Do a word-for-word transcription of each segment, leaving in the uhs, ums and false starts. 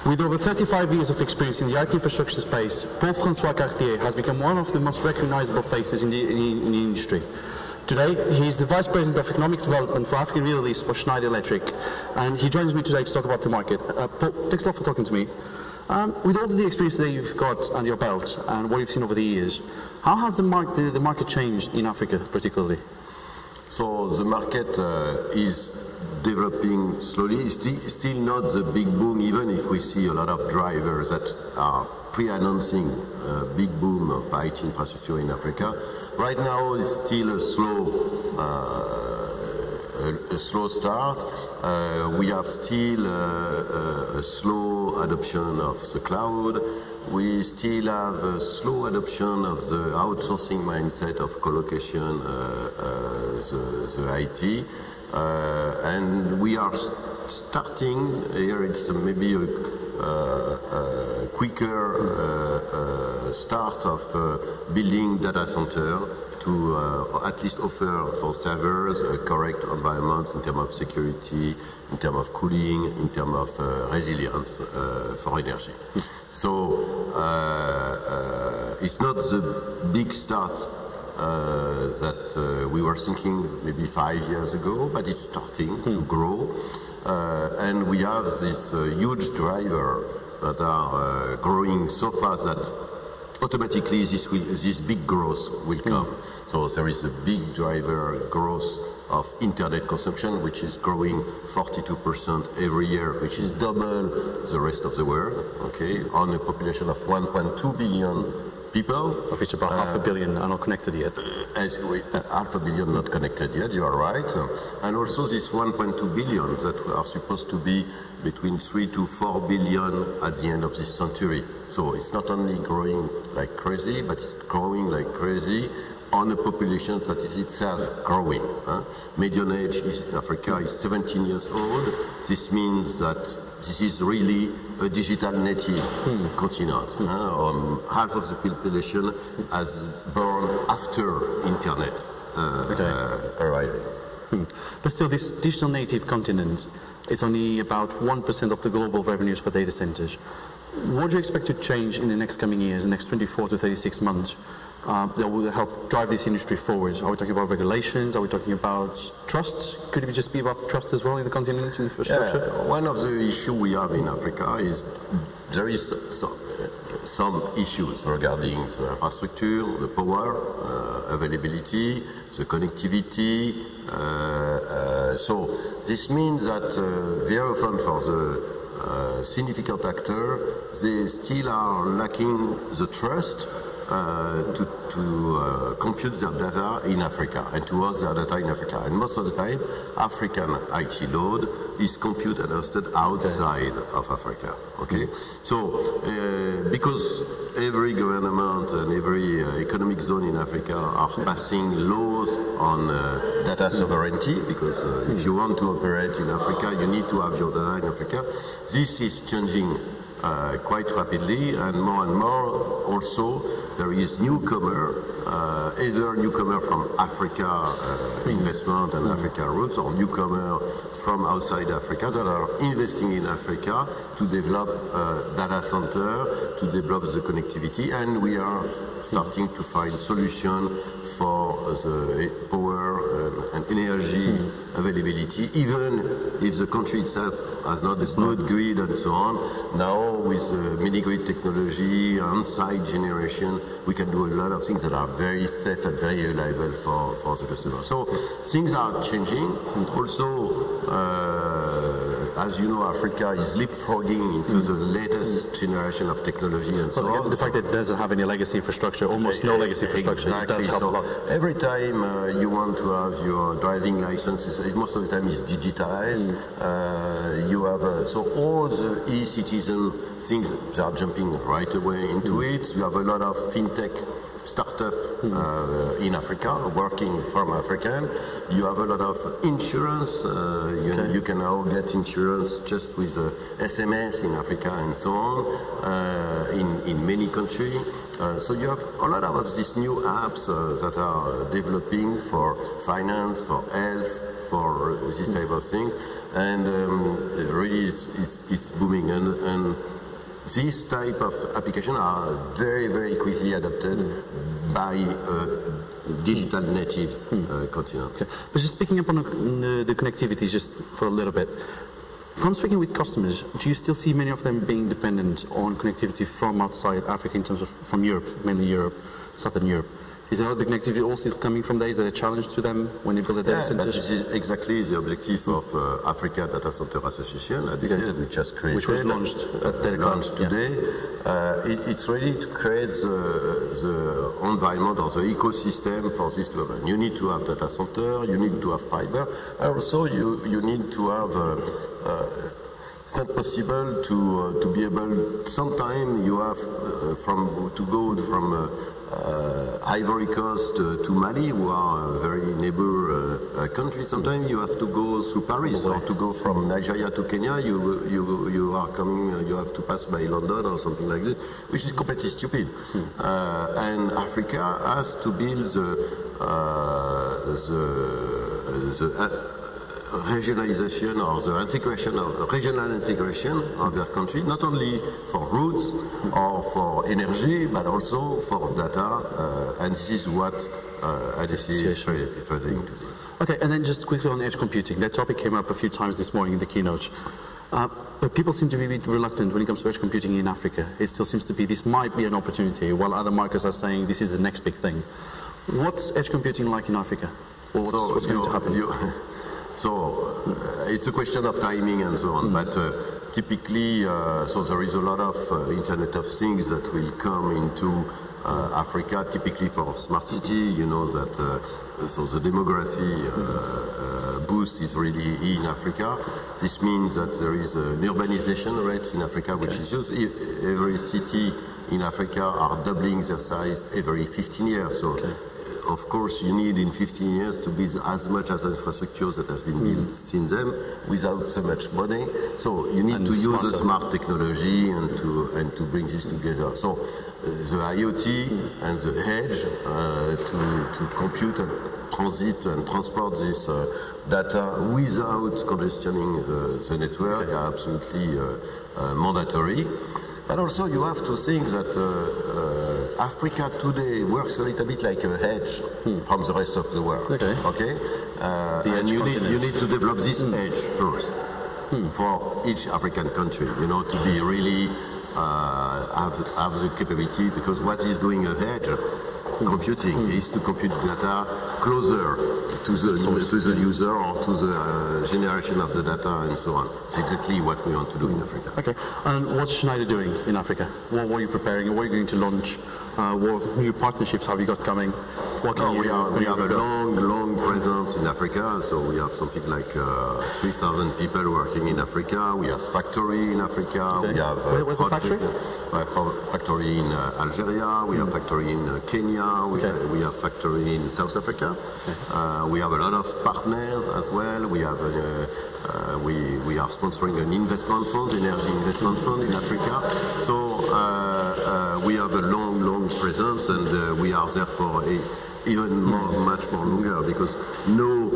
With over thirty-five years of experience in the I T infrastructure space, Paul-François Cartier has become one of the most recognizable faces in the, in the, in the industry. Today, he is the Vice President of Economic Development for Africa and Middle East for Schneider Electric, and he joins me today to talk about the market. Uh, Paul, thanks a lot for talking to me. Um, with all the experience that you've got under your belt and what you've seen over the years, how has the, mar the, the market changed in Africa particularly? So the market uh, is developing slowly. Still, still not the big boom, even if we see a lot of drivers that are pre-announcing a big boom of I T infrastructure in Africa. Right now, it's still a slow, uh, a, a slow start. Uh, we have still uh, a, a slow adoption of the cloud. We still have a slow adoption of the outsourcing mindset of colocation, uh, uh, the, the I T. Uh, and we are starting, here it's maybe a, uh, a quicker uh, uh, start of uh, building data center to uh, at least offer for servers a correct environment in terms of security, in terms of cooling, in terms of uh, resilience uh, for energy. So uh, uh, it's not the big start Uh, that uh, we were thinking maybe five years ago, but it's starting hmm. to grow. Uh, and we have this uh, huge driver that are uh, growing so fast that automatically this, will, this big growth will come. Hmm. So there is a big driver growth of internet consumption, which is growing forty-two percent every year, which is double the rest of the world, okay, on a population of one point two billion people. Of which about uh, half a billion are not connected yet. As we, uh, half a billion not connected yet, you are right. Uh, and also this one point two billion that are supposed to be between three to four billion at the end of this century. So it's not only growing like crazy, but it's growing like crazy on a population that is itself growing. Huh? Median age is in Africa is seventeen years old. This means that this is really a digital native hmm. continent. Hmm. Huh? Um, half of the population has born after internet uh, okay. uh, arriving. Hmm. But still, this digital native continent is only about one percent of the global revenues for data centers. What do you expect to change in the next coming years, the next twenty-four to thirty-six months, uh, that will help drive this industry forward? Are we talking about regulations? Are we talking about trust? Could it just be about trust as well in the continent infrastructure? Yeah, one of the issues we have in Africa is there is some, some issues regarding the infrastructure, the power uh, availability, the connectivity. Uh, uh, so this means that uh, very often for the Uh, significant actor, they still are lacking the trust uh, to, to uh, compute their data in Africa and to host their data in Africa. And most of the time, African I T load is computed and hosted outside okay. of Africa. Okay, so uh, because every government and every uh, economic zone in Africa are passing laws on uh, data sovereignty, because uh, if you want to operate in Africa, you need to have your data in Africa. This is changing uh, quite rapidly, and more and more also there is newcomer, uh, either newcomer from Africa uh, investment and Africa roots, or newcomer from outside Africa that are investing in Africa to develop uh, data center, to develop the connectivity, and we are starting to find solution for the power and, and energy availability, even if the country itself has not a good grid and so on. Now with uh, mini-grid technology, on-site generation, we can do a lot of things that are very safe and very reliable for, for the customer. So things are changing. Also, uh, as you know, Africa is leapfrogging into mm. the latest mm. generation of technology and so well, on. The fact that it doesn't have any legacy infrastructure, almost no legacy infrastructure, exactly. it does help so a lot. Every time uh, you want to have your driving license, most of the time is digitized. Mm. Uh, you have uh, so all the e-citizen things they are jumping right away into mm. it. You have a lot of fintech startup mm. uh, in Africa, working from African. You have a lot of insurance. Uh, you, okay. you can now get insurance just with uh, S M S in Africa and so on, uh, in, in many countries. Uh, so you have a lot of these new apps uh, that are developing for finance, for health, for uh, this type of things, and um, really it's, it's, it's booming. And, and these type of applications are very, very quickly adopted mm. by a digital native uh, continent. Okay. But just picking up on the, the connectivity just for a little bit, from speaking with customers, do you still see many of them being dependent on connectivity from outside Africa in terms of from Europe, mainly Europe, Southern Europe? Is there the connectivity all still coming from there? Is that a challenge to them when they build a data yeah, center? This is exactly the objective of uh, Africa Data Center Association, as we said, which just created, which was launched at uh, launched today. Yeah. Uh, it, it's ready to create the, the environment or the ecosystem for this to happen. You need to have data center, you need to have fiber, and also you you need to have. Uh, uh, It's not possible to uh, to be able. Sometimes you have uh, from to go from uh, uh, Ivory Coast uh, to Mali, who are a very neighbor uh, uh, country. Sometimes you have to go through Paris, or to go from Nigeria to Kenya. You you you are coming. Uh, you have to pass by London or something like this, which is completely stupid. Hmm. Uh, and Africa has to build the uh, the the. Uh, regionalization or the integration of regional integration of their country, not only for routes or for energy, but also for data, uh, and this is what uh, I D C is trying to do. Okay, and then just quickly on edge computing. That topic came up a few times this morning in the keynote. Uh, but people seem to be a bit reluctant when it comes to edge computing in Africa. It still seems to be this might be an opportunity, while other markets are saying this is the next big thing. What's edge computing like in Africa? Or what's, so what's going to happen? So uh, it's a question of timing and so on, mm. but uh, typically, uh, so there is a lot of uh, Internet of Things that will come into uh, Africa, typically for smart city. You know that, uh, so the demography uh, uh, boost is really in Africa. This means that there is an urbanization rate in Africa, which okay. is used. Every city in Africa are doubling their size every fifteen years. So. Okay. Of course, you need in fifteen years to build as much as infrastructure that has been built mm. since then without so much money. So you need and to use the smart technology and to and to bring this together. So uh, the IoT mm. and the edge uh, to to compute and transit and transport this uh, data without congestioning the, the network okay. are absolutely uh, uh, mandatory. But also you have to think that uh, uh, Africa today works a little bit like a hedge hmm. from the rest of the world. Okay. okay? Uh, the and you need, you need to develop this hmm. edge first hmm. for each African country, you know, to be really uh, have, have the capability, because what is doing a hedge computing mm. is to compute data closer to the, to the user or to the uh, generation of the data and so on. It's exactly what we want to do in Africa. Okay, and what's Schneider doing in Africa? What, what are you preparing? What are you going to launch? Uh, what new partnerships have you got coming? What can no, you, we, are, we have a develop? long, long presence in Africa. So we have something like uh, three thousand people working in Africa. We have factory in Africa. Okay. We have uh, Where, where's the factory? We have factory in uh, Algeria. We mm. have factory in uh, Kenya. We, okay. uh, we have factory in South Africa. Okay. Uh, we have a lot of partners as well. We have uh, uh, we we are sponsoring an investment fund, energy investment fund in Africa. So uh, uh, we have a long, long presence, and uh, we are there for a even more, much more longer, because no,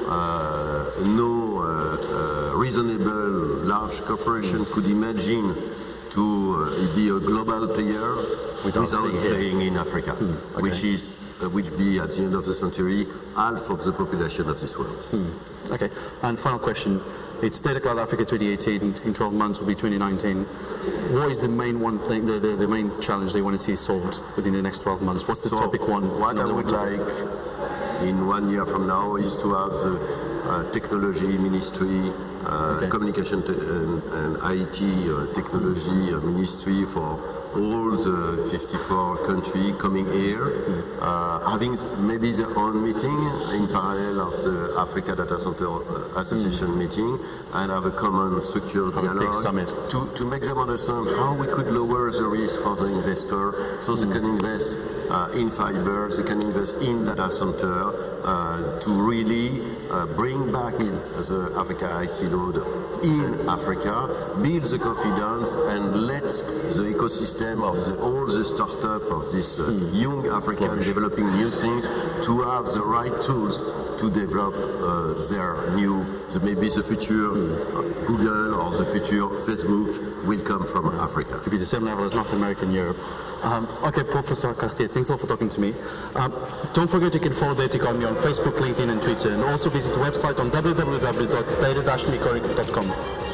uh, no uh, uh, reasonable large corporation mm. could imagine to uh, be a global player without, without playing in Africa, mm. okay. which is uh, will be at the end of the century half of the population of this world. Mm. Okay, and final question. It's Data Cloud Africa twenty eighteen, in twelve months will be twenty nineteen. What is the main one thing, the, the, the main challenge they want to see solved within the next twelve months? What's the so topic one? What I would like in one year from now is to have the uh, technology ministry, uh, okay. communication and, and I T uh, technology uh, ministry for all the fifty-four countries coming here, uh, having maybe their own meeting in parallel of the Africa Data Center Association mm. meeting, and have a common structured dialogue summit. To, to make them understand how we could lower the risk for the investor, so mm. they can invest uh, in fiber, they can invest in data center, uh, to really uh, bring back mm. the Africa I T siloed in Africa, build the confidence and let the ecosystem of the, all the startup of this uh, mm. young African developing new things to have the right tools to develop uh, their new, the, maybe the future mm. Google or the future Facebook will come from yeah. Africa. Could be the same level as North America and Europe. Um, okay, Professor Cartier, thanks a lot for talking to me. Um, don't forget you can follow Data Economy on Facebook, LinkedIn and Twitter, and also visit the website on w w w dot data dash me dot com.